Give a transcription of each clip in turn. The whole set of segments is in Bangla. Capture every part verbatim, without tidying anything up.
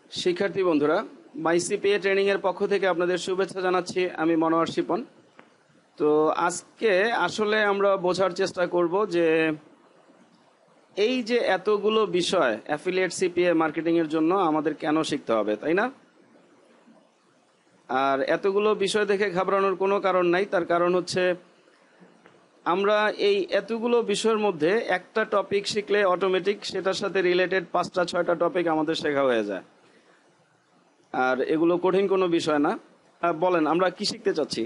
শিক্ষার্থী বন্ধুরা, মাই সিপিএ ট্রেনিং এর পক্ষ থেকে আপনাদের শুভেচ্ছা জানাচ্ছি। আমি মনোয়ার শিপন। তো আজকে আসলে আমরা বোঝার চেষ্টা করব যে এই যে এতগুলো বিষয় অ্যাফিলিয়েট সিপিএ মার্কেটিং এর জন্য আমাদের কেন শিখতে হবে, তাই না? আর এতগুলো বিষয় দেখে ঘাবড়ানোর কোনো কারণ নাই। তার কারণ হচ্ছে আমরা এই এতগুলো বিষয়ের মধ্যে একটা টপিক শিখলে অটোমেটিক সেটার সাথে রিলেটেড পাঁচটা ছয়টা টপিক আমাদের শেখা হয়ে যায়। আর এগুলো কঠিন কোনো বিষয় না। বলেন, আমরা কি শিখতে চাচ্ছি?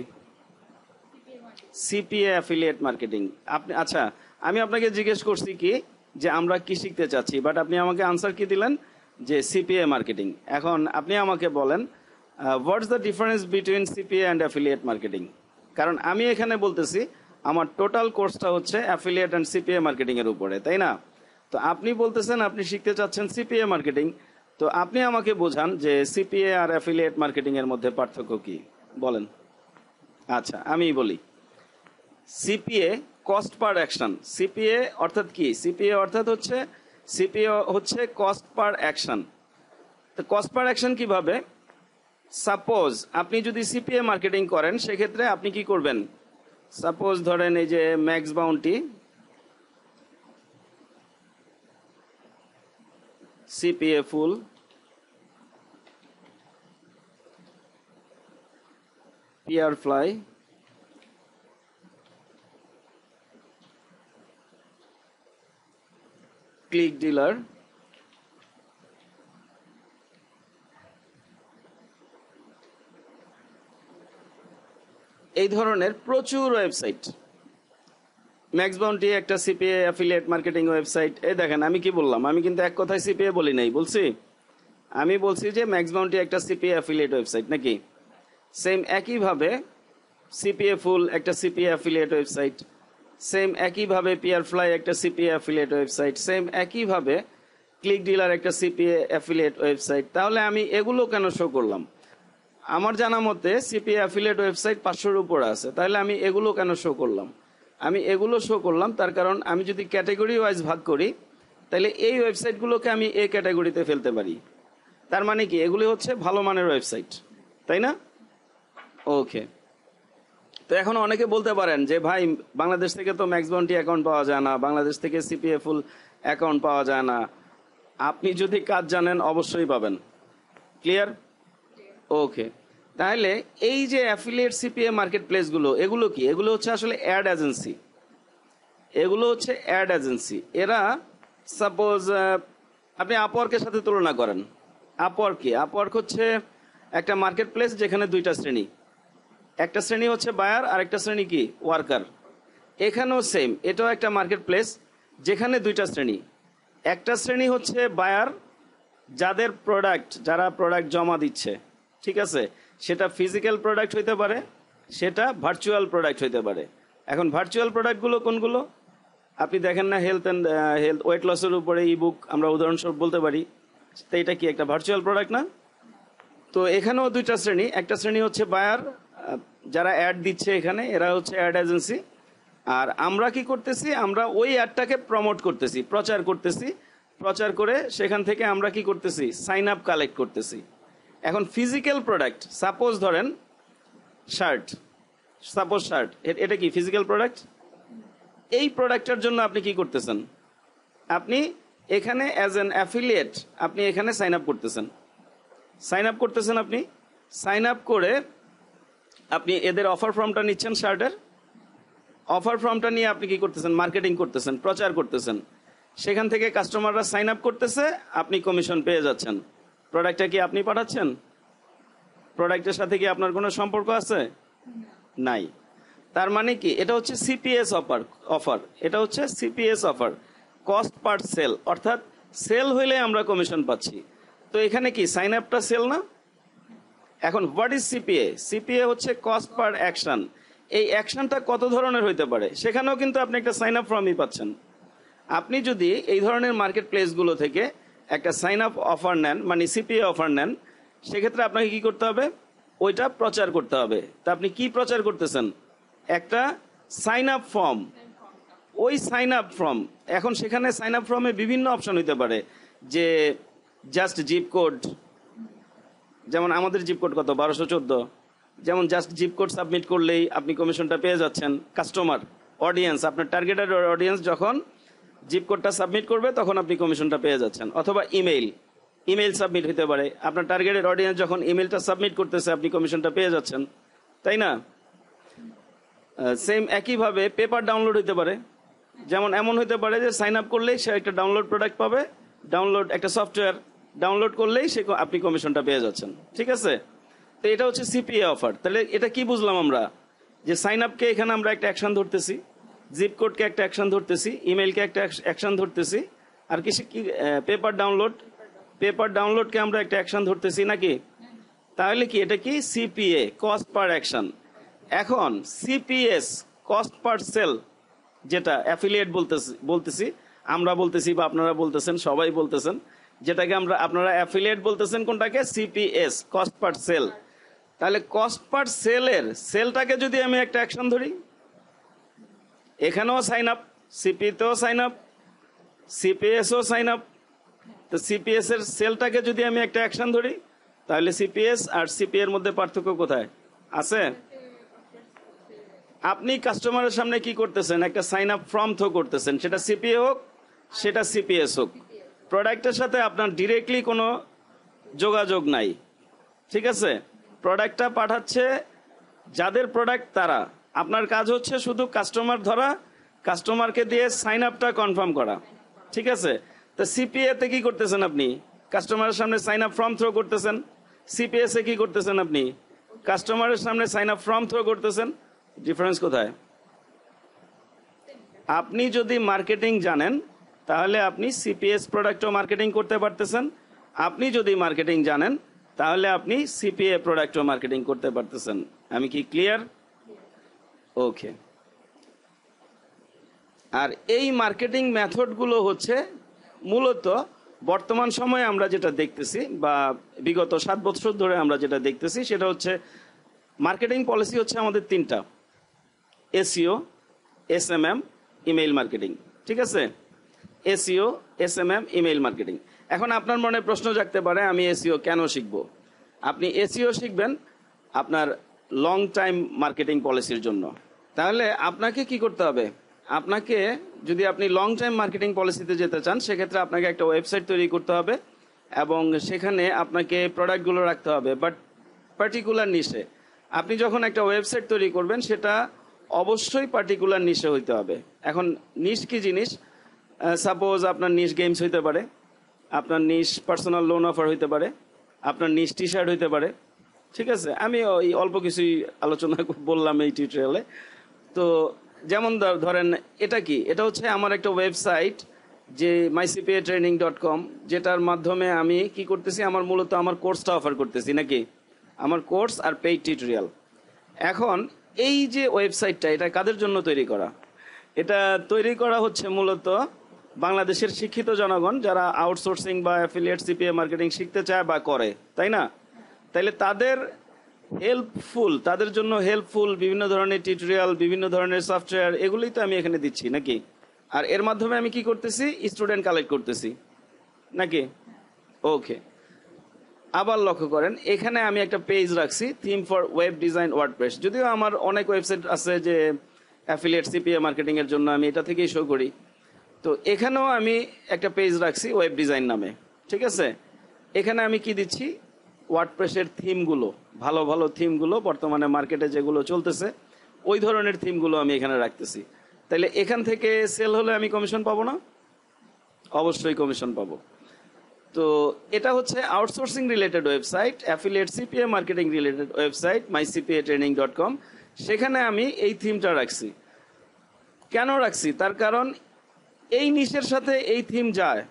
CPA affiliate marketing. আপনি আচ্ছা, আমি আপনাকে জিজ্ঞেস করছি কি যে আমরা কি শিখতে চাচ্ছি, বাট আপনি আমাকে আনসার কি দিলেন যে সিপিএ মার্কেটিং। এখন আপনি আমাকে বলেন what's the difference between CPA and affiliate marketing. কারণ আমি এখানে বলতেছি আমার টোটাল কোর্সটা হচ্ছে অ্যাফিলিয়েট অ্যান্ড সিপিএ মার্কেটিং এর উপরে, তাই না? তো আপনি বলতেছেন আপনি শিখতে চাচ্ছেন সিপিএ মার্কেটিং। তো আপনি আমাকে বোঝান যে সিপিএ আর অ্যাফিলিয়েট মার্কেটিং এর মধ্যে পার্থক্য কি, বলেন। আচ্ছা, আমি বলি। CPA cost per action. CPA অর্থাৎ কি? সিপিএ অর্থাৎ হচ্ছে সিপিএ হচ্ছে কস্ট পার অ্যাকশন। তো কস্ট পার অ্যাকশন কিভাবে? সাপোজ আপনি যদি সিপিএ মার্কেটিং করেন সেক্ষেত্রে আপনি কি করবেন? সাপোজ ধরেন এই যে Max Bounty, CPA Full, Peer Fly, Click Dealer, এই ধরনের প্রচুর ওয়েবসাইট। ম্যাক্স বাউন্টি একটা সিপিএ অ্যাফিলিয়েট মার্কেটিং ওয়েবসাইট। এই দেখেন আমি কি বললাম, আমি কিন্তু এক কথায় সিপিএ বলি নাই, বলছি আমি বলছি যে ম্যাক্স বাউন্টি একটা সিপিএ অ্যাফিলিয়েট ওয়েবসাইট নাকি। সেম একইভাবে সিপিএ ফুল একটা সিপিএ অ্যাফিলিয়েট ওয়েবসাইট। সেম একইভাবে পিয়ার ফ্লাই একটা সিপিএ অ্যাফিলিয়েট ওয়েবসাইট। সেম একইভাবে ক্লিক ডিলার একটা সিপিএ অ্যাফিলিয়েট ওয়েবসাইট। তাহলে আমি এগুলো কেন শো করলাম? আমার জানা মতে সিপিএ অ্যাফিলিয়েট ওয়েবসাইট পাঁচশোর উপরে আছে, তাহলে আমি এগুলো কেন শো করলাম? আমি এগুলো শো করলাম তার কারণ আমি যদি ক্যাটাগরি ওয়াইজ ভাগ করি তাহলে এই ওয়েবসাইটগুলোকে আমি এ ক্যাটাগরিতে ফেলতে পারি। তার মানে কি এগুলি হচ্ছে ভালো মানের ওয়েবসাইট, তাই না? ওকে। তো এখন অনেকে বলতে পারেন যে ভাই বাংলাদেশ থেকে তো ম্যাক্স বাউন্টি অ্যাকাউন্ট পাওয়া যায় না, বাংলাদেশ থেকে সিপিএ ফুল অ্যাকাউন্ট পাওয়া যায় না। আপনি যদি কাজ জানেন অবশ্যই পাবেন। ক্লিয়ার? ওকে। তাহলে এই যে অ্যাফিলিয়েট সিপিএ মার্কেট প্লেসগুলো, এগুলো কি? এগুলো হচ্ছে আসলে অ্যাড এজেন্সি। এগুলো হচ্ছে অ্যাড এজেন্সি। এরা সাপোজ আপনি আপওয়ার্কের সাথে তুলনা করেন। আপওয়ার্ক কি? আপওয়ার্ক হচ্ছে একটা মার্কেট প্লেস যেখানে দুইটা শ্রেণী। একটা শ্রেণী হচ্ছে বায়ার আর একটা শ্রেণী কি? ওয়ার্কার। এখানেও সেম, এটাও একটা মার্কেট প্লেস যেখানে দুইটা শ্রেণী। একটা শ্রেণী হচ্ছে বায়ার, যাদের প্রোডাক্ট, যারা প্রোডাক্ট জমা দিচ্ছে, ঠিক আছে? সেটা ফিজিক্যাল প্রোডাক্ট হইতে পারে, সেটা ভার্চুয়াল প্রোডাক্ট হইতে পারে। এখন ভার্চুয়াল প্রোডাক্টগুলো কোনগুলো? আপনি দেখেন না হেলথ অ্যান্ড হেলথ ওয়েট লসের উপরে ই বুক আমরা উদাহরণস্বরূপ বলতে পারি, তো এটা কি একটা ভার্চুয়াল প্রোডাক্ট না? তো এখানেও দুইটা শ্রেণী। একটা শ্রেণী হচ্ছে বায়ার, যারা অ্যাড দিচ্ছে এখানে, এরা হচ্ছে অ্যাড এজেন্সি। আর আমরা কি করতেছি? আমরা ওই অ্যাডটাকে প্রমোট করতেছি, প্রচার করতেছি। প্রচার করে সেখান থেকে আমরা কি করতেছি? সাইন আপ কালেক্ট করতেছি। এখন ফিজিক্যাল প্রোডাক্ট, সাপোজ ধরেন শার্ট, সাপোজ শার্ট, এটা কি ফিজিক্যাল প্রোডাক্ট? এই প্রোডাক্টের জন্য আপনি কি করতেছেন? আপনি এখানে অ্যাজ অ্যান অ্যাফিলিয়েট আপনি এখানে সাইন আপ করতেছেন। সাইন আপ করতেছেন আপনি সাইন আপ করে আপনি এদের অফার ফর্মটা নিচ্ছেন, শার্টের অফার ফর্মটা নিয়ে আপনি কি করতেছেন? মার্কেটিং করতেছেন, প্রচার করতেছেন। সেখান থেকে কাস্টমাররা সাইন আপ করতেছে, আপনি কমিশন পেয়ে যাচ্ছেন। প্রোডাক্টটা কি আপনি পাঠাচ্ছেন? প্রোডাক্টের সাথে কি আপনার কোনো সম্পর্ক আছে? নাই। তার মানে কি এটা হচ্ছে সিপিএস অফার। অফার এটা হচ্ছে CPS offer, cost per sale. অর্থাৎ সেল হইলে আমরা কমিশন পাচ্ছি। তো এখানে কি সাইন আপটা সেল না? এখন হোয়াট ইজ সিপিএ? সিপিএ হচ্ছে কস্ট পার অ্যাকশন। এই অ্যাকশনটা কত ধরনের হইতে পারে? সেখানেও কিন্তু আপনি একটা সাইন আপ ফর্মই পাচ্ছেন। আপনি যদি এই ধরনের মার্কেট প্লেসগুলো থেকে একটা সাইন আপ অফার নেন, মানে সিপিএ অফার নেন, সেক্ষেত্রে আপনাকে কি করতে হবে? ওইটা প্রচার করতে হবে। তা আপনি কি প্রচার করতেছেন? একটা সাইন আপ ফর্ম। ওই সাইন আপ ফর্ম, এখন সেখানে সাইন আপ ফর্মে বিভিন্ন অপশন হইতে পারে, যে জাস্ট জিপ কোড, যেমন আমাদের জিপ কোড কত, বারোশো চোদ্দ। যেমন জাস্ট জিপ কোড সাবমিট করলেই আপনি কমিশনটা পেয়ে যাচ্ছেন। কাস্টমার অডিয়েন্স, আপনার টার্গেটেড অডিয়েন্স যখন জিপ কোডটা সাবমিট করবে তখন আপনি কমিশনটা পেয়ে যাচ্ছেন। অথবা ইমেইল, ইমেইল সাবমিট হতে পারে, আপনার টার্গেটেড অডিয়েন্স যখন ইমেইলটা সাবমিট করতেছে আপনি কমিশনটা পেয়ে যাচ্ছেন, তাই না? সেম একইভাবে পেপার ডাউনলোড হতে পারে। যেমন এমন হতে পারে যে সাইন আপ করলেই সে একটা ডাউনলোড প্রোডাক্ট পাবে, ডাউনলোড একটা সফটওয়্যার ডাউনলোড করলেই সে আপনি কমিশনটা পেয়ে যাচ্ছেন। ঠিক আছে, তো এটা হচ্ছে সিপিএ অফার। তাহলে এটা কি বুঝলাম আমরা, যে সাইন আপকে এখানে আমরা একটা অ্যাকশন ধরতেছি, জিপ কোডকে একটা অ্যাকশন ধরতেছি, ইমেইলকে একটা অ্যাকশন ধরতেছি, আর কিছু কি পেপার ডাউনলোড, পেপার ডাউনলোডকে আমরা একটা অ্যাকশন ধরতেছি নাকি? তাহলে কি এটা কি সিপিএ, কস্ট পার অ্যাকশন। এখন সিপিএস, কস্ট পার সেল, যেটা অ্যাফিলিয়েট বলতেছি বলতেছি আমরা বলতেছি বা আপনারা বলতেছেন, সবাই বলতেছেন, যেটাকে আমরা আপনারা অ্যাফিলিয়েট বলতেছেন কোনটাকে, সিপিএস, কস্ট পার সেল। তাহলে কস্ট পার সেলের সেলটাকে যদি আমি একটা অ্যাকশন ধরি, এখানেও সাইন আপ, সিপিতেও সাইন আপ, সিপিএসও সাইন আপ, তো সিপিএস এর সেলটাকে যদি আমি একটা অ্যাকশন ধরি, তাহলে সিপিএস আর সিপি এর মধ্যে পার্থক্য কোথায় আছে? আপনি কাস্টমারের সামনে কি করতেছেন, একটা সাইন আপ ফর্ম থ্রো করতেছেন, সেটা সিপিএ হোক সেটা সিপিএস হোক, প্রোডাক্টের সাথে আপনার ডিরেক্টলি কোনো যোগাযোগ নাই। ঠিক আছে, প্রোডাক্টটা পাঠাচ্ছে যাদের প্রোডাক্ট তারা, আপনার কাজ হচ্ছে শুধু কাস্টমার ধরা, কাস্টমারকে দিয়ে সাইন আপটা কনফার্ম করা। ঠিক আছে, তো সিপিএ তে কি করতেছেন আপনি, কাস্টমারের সামনে সাইন আপ ফর্ম থ্রো করতেছেন। সিপিএস এ কি করতেছেন আপনি, কাস্টমারের সামনে সাইন আপ ফর্ম থ্রো করতেছেন। ডিফারেন্স কোথায়? আপনি যদি মার্কেটিং জানেন তাহলে আপনি সিপিএস প্রোডাক্টও মার্কেটিং করতে পারতেছেন, আপনি যদি মার্কেটিং জানেন তাহলে আপনি সিপিএ প্রোডাক্টও মার্কেটিং করতে পারতেছেন। আমি কি ক্লিয়ার? ওকে। আর এই মার্কেটিং মেথডগুলো হচ্ছে মূলত বর্তমান সময়ে আমরা যেটা দেখতেছি বা বিগত সাত বছর ধরে আমরা যেটা দেখতেছি সেটা হচ্ছে মার্কেটিং পলিসি হচ্ছে আমাদের তিনটা: এসইও, এসএমএম, ইমেইল মার্কেটিং। ঠিক আছে, এসইও, এসএমএম, ইমেইল মার্কেটিং। এখন আপনার মনে প্রশ্ন জাগতে পারে, আমি এসইও কেন শিখব? আপনি এসইও শিখবেন আপনার লং টাইম মার্কেটিং পলিসির জন্য। তাহলে আপনাকে কি করতে হবে, আপনাকে যদি আপনি লং টাইম মার্কেটিং পলিসিতে যেতে চান সেক্ষেত্রে আপনাকে একটা ওয়েবসাইট তৈরি করতে হবে এবং সেখানে আপনাকে প্রোডাক্টগুলো রাখতে হবে, বাট পার্টিকুলার নিশে। আপনি যখন একটা ওয়েবসাইট তৈরি করবেন সেটা অবশ্যই পার্টিকুলার নিশে হইতে হবে। এখন নিশ কি জিনিস? সাপোজ আপনার নিশ গেমস হইতে পারে, আপনার নিশ পার্সোনাল লোন অফার হইতে পারে, আপনার নিশ টি শার্ট হইতে পারে। ঠিক আছে, আমি ওই অল্প কিছুই আলোচনা বললাম এই টিউটোরিয়ালে। তো যেমন ধরেন এটা কি, এটা হচ্ছে আমার একটা ওয়েবসাইট যে মাইসিপিএ ট্রেনিং ডট কম, যেটার মাধ্যমে আমি কি করতেছি, আমার মূলত আমার কোর্সটা অফার করতেছি নাকি, আমার কোর্স আর পেইড টিউটোরিয়াল। এখন এই যে ওয়েবসাইটটা, এটা কাদের জন্য তৈরি করা? এটা তৈরি করা হচ্ছে মূলত বাংলাদেশের শিক্ষিত জনগণ যারা আউটসোর্সিং বা অ্যাফিলিয়েট সিপিএ মার্কেটিং শিখতে চায় বা করে, তাই না? তাইলে তাদের হেল্পফুল, তাদের জন্য হেল্পফুল বিভিন্ন ধরনের টিউটোরিয়াল, বিভিন্ন ধরনের সফটওয়্যার, এগুলোই তো আমি এখানে দিচ্ছি নাকি। আর এর মাধ্যমে আমি কি করতেছি, স্টুডেন্ট কালেক্ট করতেছি নাকি। ওকে, আবার লক্ষ্য করেন এখানে আমি একটা পেজ রাখছি, theme for web design WordPress. যদিও আমার অনেক ওয়েবসাইট আছে যে অ্যাফিলিয়েট সিপিএ মার্কেটিং এর জন্য, আমি এটা থেকেই শো করি। তো এখানেও আমি একটা পেজ রাখছি ওয়েব ডিজাইন নামে। ঠিক আছে, এখানে আমি কি দিচ্ছি, ওয়ার্ডপ্রেসের থিমগুলো, ভালো ভালো থিমগুলো, বর্তমানে মার্কেটে যেগুলো চলতেছে ওই ধরনের থিমগুলো আমি এখানে রাখতেছি। তাইলে এখান থেকে সেল হলে আমি কমিশন পাবো না? অবশ্যই কমিশন পাবো। তো এটা হচ্ছে outsourcing related website, affiliate CPA marketing related website MyCPA training dot com. সেখানে আমি এই থিমটা রাখছি। কেন রাখছি? তার কারণ এই নিশের সাথে এই থিম যায়।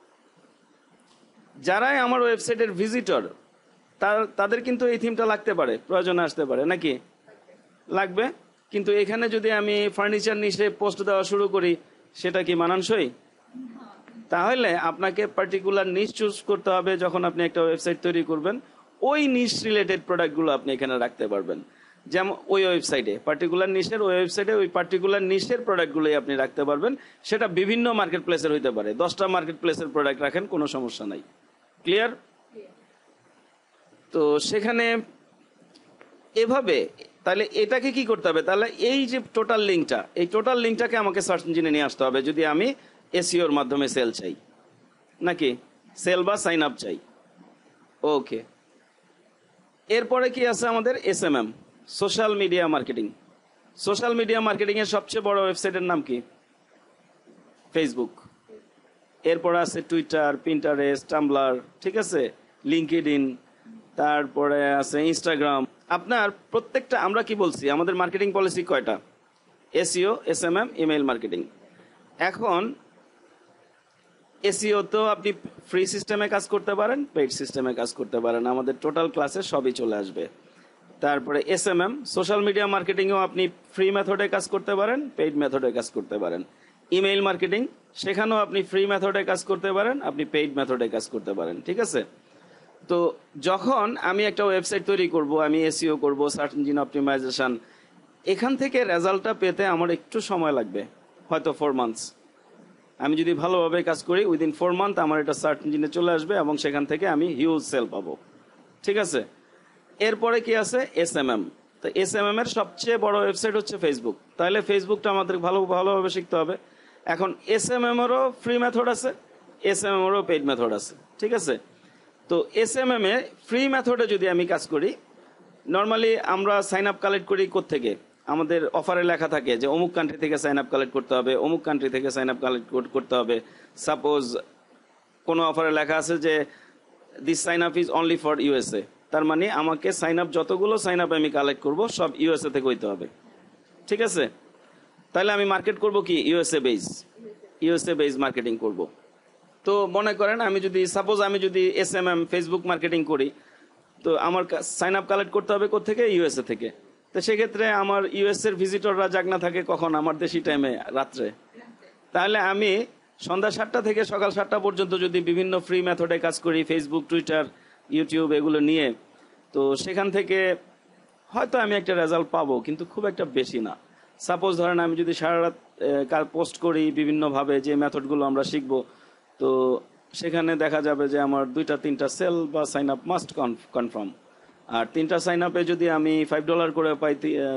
যারাই আমার ওয়েবসাইটের ভিজিটর তাদের কিন্তু এই থিমটা লাগতে পারে, প্রয়োজনে আসতে পারে নাকি, লাগবে। কিন্তু এখানে যদি আমি ফার্নিচার নিশে পোস্ট দেওয়া শুরু করি, সেটা কি মানানসই? তাহলে আপনাকে পার্টিকুলার নিশ চুজ করতে হবে। যখন আপনি একটা ওয়েবসাইট তৈরি করবেন, ওই নিশ রিলেটেড প্রোডাক্টগুলো আপনি এখানে রাখতে পারবেন। যেমন ওই ওয়েবসাইটে পার্টিকুলার নিশের ওই ওয়েবসাইটে ওই পার্টিকুলার নিশের প্রোডাক্টগুলোই আপনি রাখতে পারবেন। সেটা বিভিন্ন মার্কেট প্লেসের হইতে পারে, দশটা মার্কেট প্লেসের প্রোডাক্ট রাখেন, কোনো সমস্যা নাই। ক্লিয়ার? তো সেখানে এভাবে তাহলে এটাকে কি করতে হবে, তাহলে এই যে টোটাল লিঙ্কটা, এই টোটাল লিঙ্কটাকে আমাকে সার্চ ইঞ্জিনে নিয়ে আসতে হবে যদি আমি এসইওর মাধ্যমে সেল চাই, নাকি সেল বা সাইন আপ চাই। ওকে, এরপরে কি আছে আমাদের S M M, social media marketing. Social media marketing এর সবচেয়ে বড় ওয়েবসাইটের নাম কি? ফেসবুক। এরপরে আছে টুইটার, পিন্টারেস্ট, টাম্বলার, ঠিক আছে, লিঙ্কডইন, তারপরে আছে ইনস্টাগ্রাম। আপনার প্রত্যেকটা, আমরা কি বলছি আমাদের মার্কেটিং পলিসি কয়টা? SEO, S M M, email marketing. এখন এসইও তো আপনি ফ্রি সিস্টেমে কাজ করতে পারেন, পেইড সিস্টেমে কাজ করতে পারেন, আমাদের টোটাল ক্লাসে সবই চলে আসবে। তারপরে S M M, social media মার্কেটিংও আপনি ফ্রি মেথডে কাজ করতে পারেন, পেইড মেথডে কাজ করতে পারেন। ইমেইল মার্কেটিং, সেখানেও আপনি ফ্রি মেথডে কাজ করতে পারেন, আপনি পেইড মেথডে কাজ করতে পারেন, ঠিক আছে। তো যখন আমি একটা ওয়েবসাইট তৈরি করব, আমি এসইও করব, সার্চ ইঞ্জিন অপটিমাইজেশন, এখান থেকে রেজাল্টটা পেতে আমার একটু সময় লাগবে, হয়তো ফোর মান্থস। আমি যদি ভালোভাবে কাজ করি উইদিন ফোর মান্থ আমার এটা সার্চ ইঞ্জিনে চলে আসবে এবং সেখান থেকে আমি হিউজ সেল পাবো, ঠিক আছে। এরপরে কি আছে? S M M. তো এস এম এম এর সবচেয়ে বড় ওয়েবসাইট হচ্ছে ফেসবুক। তাহলে ফেসবুকটা আমাদের ভালো ভালোভাবে শিখতে হবে। এখন এস এম এম এরও ফ্রি মেথড আছে, এস এম এম এরও পেইড মেথড আছে, ঠিক আছে। তো এস এম এম এ ফ্রি মেথডে যদি আমি কাজ করি, নর্মালি আমরা সাইন আপ কালেক্ট করি কোত্থেকে? আমাদের অফারে লেখা থাকে যে অমুক কান্ট্রি থেকে সাইন আপ কালেক্ট করতে হবে, অমুক কান্ট্রি থেকে সাইন আপ কালেক্ট করতে হবে। সাপোজ কোনো অফারে লেখা আছে যে this sign up is only for USA, তার মানে আমাকে সাইন আপ যতগুলো সাইন আপ আমি কালেক্ট করব সব ইউএসএ থেকে হইতে হবে, ঠিক আছে। তাহলে আমি মার্কেট করব কি? USA base, USA base marketing করব। তো মনে করেন আমি যদি সাপোজ আমি যদি S M M Facebook marketing করি, তো আমার সাইন আপ কালেক্ট করতে হবে কোত্থেকে? ইউএসএ থেকে। তো সেক্ষেত্রে আমার ইউএস এর ভিজিটররা জাগনা থাকে কখন? আমার দেশি টাইমে, রাত্রে। তাহলে আমি সন্ধ্যা সাতটা থেকে সকাল সাতটা পর্যন্ত যদি বিভিন্ন ফ্রি মেথডে কাজ করি, ফেসবুক, টুইটার, ইউটিউব এগুলো নিয়ে, তো সেখান থেকে হয়তো আমি একটা রেজাল্ট পাবো, কিন্তু খুব একটা বেশি না। সাপোজ ধরেন আমি যদি সারা রাত পোস্ট করি বিভিন্নভাবে, যে মেথডগুলো আমরা শিখবো, তো সেখানে দেখা যাবে যে আমার দুইটা তিনটা সেল বা সাইন আপ মাস্ট কনফার্ম। আর তিনটা সাইন আপে যদি আমি ফাইভ ডলার করে পাই,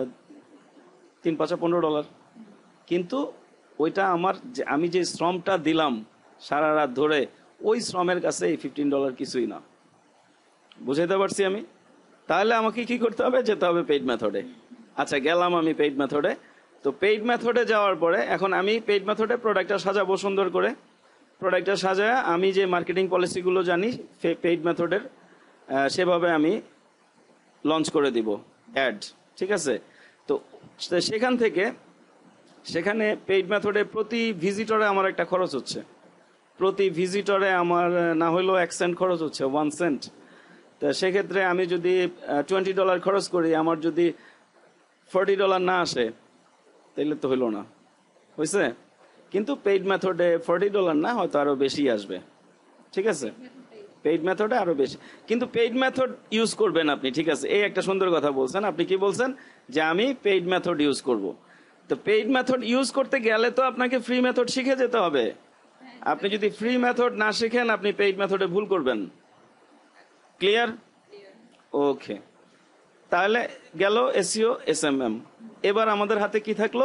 তিন পাঁচা পনেরো ডলার। কিন্তু ওইটা আমার, আমি যে শ্রমটা দিলাম সারা রাত ধরে, ওই শ্রমের কাছে এই ফিফটিন ডলার কিছুই না। বুঝাইতে পারছি আমি? তাহলে আমাকে কি করতে হবে? যেতে হবে পেইড মেথডে। আচ্ছা, গেলাম আমি পেইড মেথডে। তো পেইড মেথডে যাওয়ার পরে এখন আমি পেইড মেথডে প্রোডাক্টটা সাজাবো সুন্দর করে। প্রোডাক্টটা সাজায় আমি যে মার্কেটিং পলিসিগুলো জানি পেইড মেথডের, সেভাবে আমি লঞ্চ করে দিব অ্যাড, ঠিক আছে। তো সেখান থেকে, সেখানে পেইড মেথডে প্রতি ভিজিটরে আমার একটা খরচ হচ্ছে, প্রতি ভিজিটরে আমার না হলেও এক সেন্ট খরচ হচ্ছে, ওয়ান সেন্ট। তো সেক্ষেত্রে আমি যদি টোয়েন্টি ডলার খরচ করি, আমার যদি ফোরটি ডলার না আসে, তাহলে তো হইল না, হয়েছে। কিন্তু পেইড মেথডে ফোরটি ডলার না, হয়তো আরো বেশি আসবে, ঠিক আছে। পেইড মেথডে আরো বেশি, কিন্তু পেইড মেথড ইউজ করবেন আপনি, ঠিক আছে। এই একটা সুন্দর কথা বলছেন আপনি। কি বলছেন? যে আমি পেইড মেথড ইউজ করব। তো পেইড মেথড ইউজ করতে গেলে তো আপনাকে ফ্রি মেথড শিখে যেতে হবে। আপনি যদি ফ্রি মেথড না শিখেন, আপনি পেইড মেথডে ভুল করবেন। ক্লিয়ার? ওকে, তাহলে গেল এসইও, এস এম এম। এবার আমাদের হাতে কি থাকলো?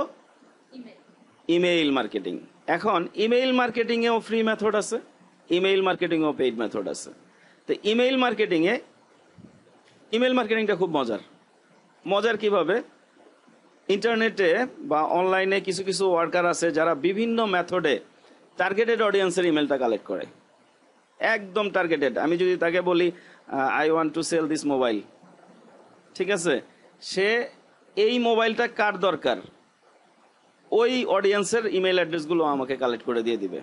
Email marketing. এখন ইমেইল মার্কেটিং এও ফ্রি মেথড আছে, ইমেইল মার্কেটিং ও পেইড মেথড আছে। তো ইমেইল মার্কেটিং এ, ইমেইল মার্কেটিংটা খুব মজার। মজার কিভাবে? ইন্টারনেটে বা অনলাইনে কিছু কিছু ওয়ার্কার আছে যারা বিভিন্ন মেথডে টার্গেটেড অডিয়েন্সের ইমেলটা কালেক্ট করে, একদম টার্গেটেড। আমি যদি তাকে বলি I want to sell this mobile, ঠিক আছে, সে এই মোবাইলটা কার দরকার, ওই অডিয়েন্সের ইমেল অ্যাড্রেসগুলো আমাকে কালেক্ট করে দিয়ে দিবে।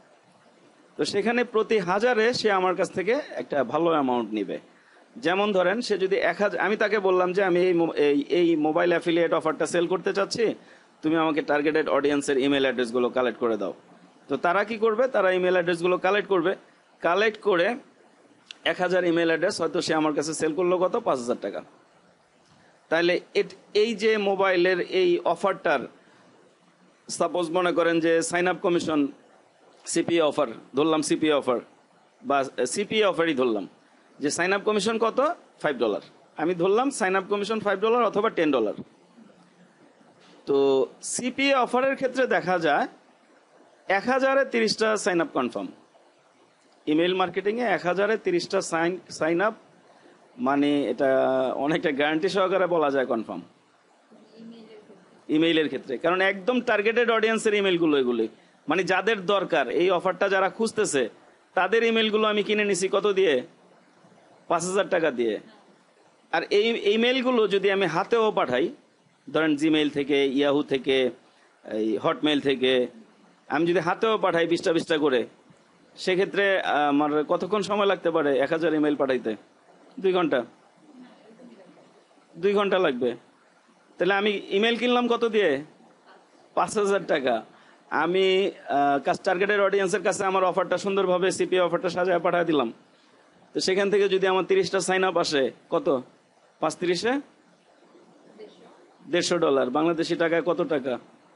তো সেখানে প্রতি হাজারে সে আমার কাছ থেকে একটা ভালো অ্যামাউন্ট নিবে। যেমন ধরেন সে যদি এক হাজার, আমি তাকে বললাম যে আমি এই এই মোবাইল অ্যাফিলিয়েট অফারটা সেল করতে চাচ্ছি, তুমি আমাকে টার্গেটেড অডিয়েন্সের ইমেল অ্যাড্রেসগুলো কালেক্ট করে দাও। তো তারা কি করবে? তারা ইমেল অ্যাড্রেসগুলো কালেক্ট করবে। কালেক্ট করে এক হাজার ইমেল অ্যাড্রেস হয়তো সে আমার কাছে সেল করলো কত? পাঁচ হাজার টাকা। তাহলে এই যে মোবাইলের এই অফারটার, সাপোজ মনে করেন যে sign up commission CPA offer ধরলাম, সিপিএ অফার বা সিপিএ অফারই ধরলাম। যে সাইন আপ কমিশন কত, ফাইভ ডলার। আমি ধরলাম sign up commission five dollar অথবা টেন ডলার। তো সিপিএ অফারের ক্ষেত্রে দেখা যায় এক হাজারে তিরিশটা সাইন আপ কনফার্ম। ইমেইল মার্কেটিংয়ে এক হাজারে তিরিশটা সাইন সাইন আপ, মানে এটা অনেকটা গ্যারান্টি সহকারে বলা যায় কনফার্ম ইমেইলের ক্ষেত্রে। কারণ একদম টার্গেটেড অডিয়েন্সের ইমেইলগুলো এগুলি, মানে যাদের দরকার এই অফারটা, যারা খুঁজতেছে তাদের ইমেইলগুলো আমি কিনে নিছি কত দিয়ে, পাঁচ হাজার টাকা দিয়ে। আর এই ইমেইলগুলো যদি আমি হাতেও পাঠাই, ধরেন জিমেইল থেকে, ইয়াহু থেকে, এই হটমেইল থেকে, আমি যদি হাতেও পাঠাই বিশটা বিশটা করে, সেক্ষেত্রে আমার কতক্ষণ সময় লাগতে পারে এক হাজার ইমেইল পাঠাইতে? দুই ঘন্টা দুই ঘন্টা লাগবে। তাহলে আমি ইমেল কিনলাম কত দিয়ে, পাঁচ হাজার টাকা। আমি টার্গেটেড অডিয়েন্সের কাছে আমার অফারটা সুন্দরভাবে সিপিএ অফারটা সাজায় পাঠিয়ে দিলাম। তো সেখান থেকে যদি আমার তিরিশটা সাইন আপ আসে, কত, পাঁচ তিরিশে দেড়শো ডলার, বাংলাদেশি টাকায় কত টাকা?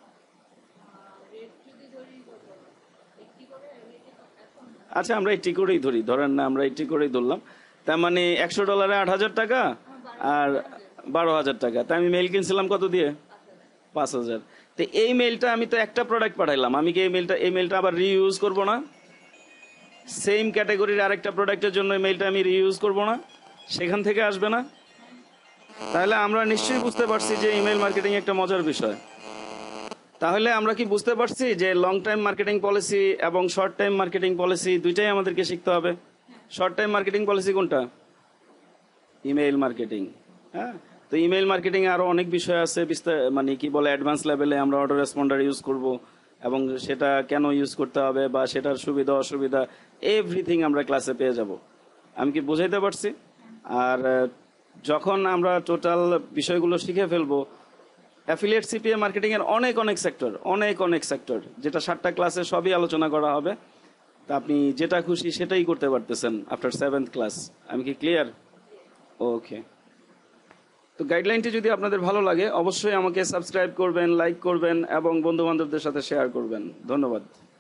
আচ্ছা আমরা এইটি করেই ধরি, ধরেন না আমরা এইটি করেই ধরলাম। তার মানে একশো ডলারে আট হাজার টাকা আর বারো হাজার টাকা। তা আমি মেইল কিনছিলাম কত দিয়ে, পাঁচ হাজার। তো এই মেইলটা আমি তো একটা প্রোডাক্ট পাঠাইলাম, আমি কি এই মেইলটা এই মেইলটা আবার রিইউজ করবো না? সেম ক্যাটাগরির আরেকটা প্রোডাক্টের জন্য এই মেইলটা আমি রিইউজ করবো না? সেখান থেকে আসবে না? তাহলে আমরা নিশ্চয়ই বুঝতে পারছি যে ইমেল মার্কেটিং একটা মজার বিষয়। তাহলে আমরা কি বুঝতে পারছি যে লং টাইম মার্কেটিং পলিসি এবং শর্ট টাইম মার্কেটিং পলিসি দুইটাই আমাদেরকে শিখতে হবে। শর্ট টাইম মার্কেটিং পলিসি কোনটা? Email marketing. হ্যাঁ, তো ইমেইল মার্কেটিং আরো অনেক বিষয় আছে, মানে কি বলে অ্যাডভান্স লেভেলে আমরা অটো রেসপন্ডার ইউজ করব, এবং সেটা কেন ইউজ করতে হবে বা সেটার সুবিধা অসুবিধা এভরিথিং আমরা ক্লাসে পেয়ে যাব। আমি কি বুঝাইতে পারছি? আর যখন আমরা টোটাল বিষয়গুলো শিখে ফেলবো, অ্যাফিলিয়েট সিপিএ মার্কেটিং এর অনেক অনেক সেক্টর, অনেক অনেক সেক্টর, যেটা সাতটা ক্লাসে সবই আলোচনা করা হবে। তা আপনি যেটা খুশি সেটাই করতে পারতেছেন আফটার সেভেন্থ ক্লাস। আমি কি ক্লিয়ার? ওকে। তো গাইডলাইনটি যদি আপনাদের ভালো লাগে অবশ্যই আমাকে সাবস্ক্রাইব করবেন, লাইক করবেন এবং বন্ধু বান্ধবদের সাথে শেয়ার করবেন। ধন্যবাদ।